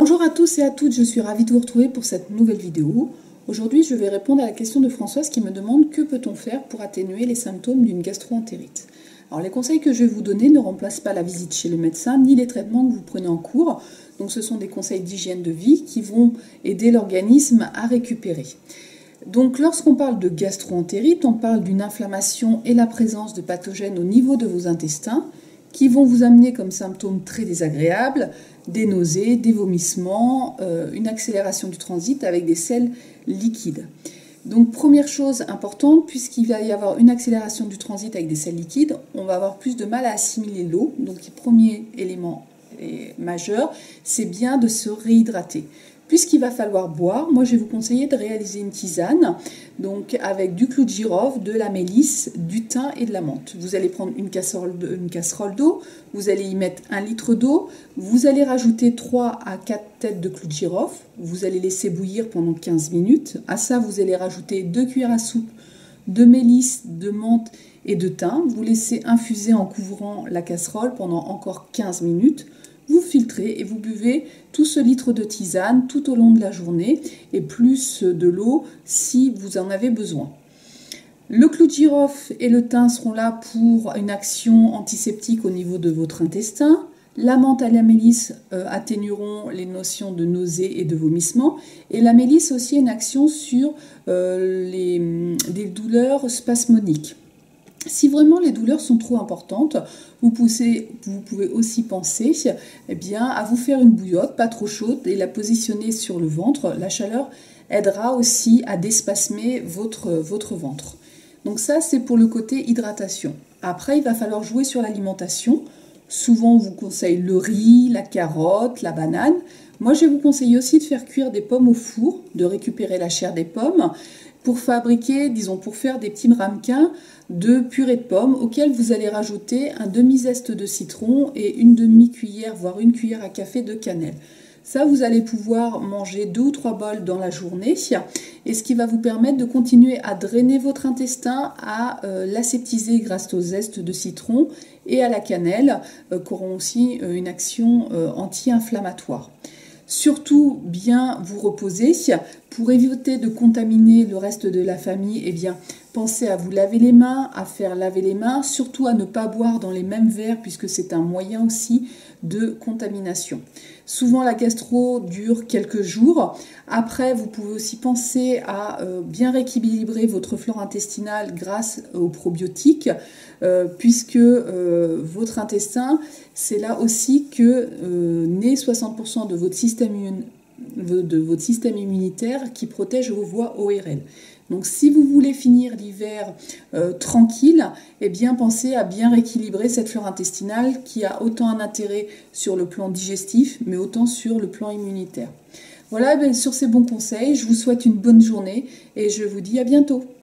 Bonjour à tous et à toutes, je suis ravie de vous retrouver pour cette nouvelle vidéo. Aujourd'hui, je vais répondre à la question de Françoise qui me demande que peut-on faire pour atténuer les symptômes d'une gastro-entérite. Alors les conseils que je vais vous donner ne remplacent pas la visite chez le médecin ni les traitements que vous prenez en cours. Donc ce sont des conseils d'hygiène de vie qui vont aider l'organisme à récupérer. Donc lorsqu'on parle de gastro-entérite, on parle d'une inflammation et la présence de pathogènes au niveau de vos intestins qui vont vous amener comme symptômes très désagréables des nausées, des vomissements, une accélération du transit avec des selles liquides. Donc première chose importante, puisqu'il va y avoir une accélération du transit avec des selles liquides, on va avoir plus de mal à assimiler l'eau. Donc premier élément majeur, c'est bien de se réhydrater. Puisqu'il va falloir boire, moi je vais vous conseiller de réaliser une tisane, donc avec du clou de girofle, de la mélisse, du thym et de la menthe. Vous allez prendre une casserole d'eau, vous allez y mettre 1 litre d'eau, vous allez rajouter 3 à 4 têtes de clou de girofle, vous allez laisser bouillir pendant 15 minutes. À ça, vous allez rajouter 2 cuillères à soupe de mélisse, de menthe et de thym. Vous laissez infuser en couvrant la casserole pendant encore 15 minutes. Vous filtrez et vous buvez tout ce litre de tisane tout au long de la journée et plus de l'eau si vous en avez besoin. Le clou de girofle et le thym seront là pour une action antiseptique au niveau de votre intestin. La menthe et la mélisse atténueront les notions de nausée et de vomissement. Et la mélisse aussi une action sur des douleurs spasmodiques. Si vraiment les douleurs sont trop importantes, vous pouvez aussi penser à vous faire une bouillotte, pas trop chaude, et la positionner sur le ventre. La chaleur aidera aussi à déspasmer votre ventre. Donc ça, c'est pour le côté hydratation. Après, il va falloir jouer sur l'alimentation. Souvent, on vous conseille le riz, la carotte, la banane. Moi, je vais vous conseiller aussi de faire cuire des pommes au four, de récupérer la chair des pommes pour fabriquer, pour faire des petits ramequins de purée de pommes auxquels vous allez rajouter un demi-zeste de citron et une demi-cuillère, voire une cuillère à café de cannelle. Ça, vous allez pouvoir manger 2 ou 3 bols dans la journée et ce qui va vous permettre de continuer à drainer votre intestin, à l'aseptiser grâce au zeste de citron et à la cannelle qui auront aussi une action anti-inflammatoire. Surtout bien vous reposer pour éviter de contaminer le reste de la famille. Pensez à vous laver les mains, à faire laver les mains, surtout à ne pas boire dans les mêmes verres puisque c'est un moyen aussi de contamination. Souvent la gastro dure quelques jours. Après, vous pouvez aussi penser à bien rééquilibrer votre flore intestinale grâce aux probiotiques puisque votre intestin, c'est là aussi que naît 60% de votre système immunitaire qui protège vos voies ORL. Donc si vous voulez finir l'hiver tranquille, pensez à bien rééquilibrer cette flore intestinale qui a autant un intérêt sur le plan digestif, mais autant sur le plan immunitaire. Voilà, sur ces bons conseils, je vous souhaite une bonne journée et je vous dis à bientôt.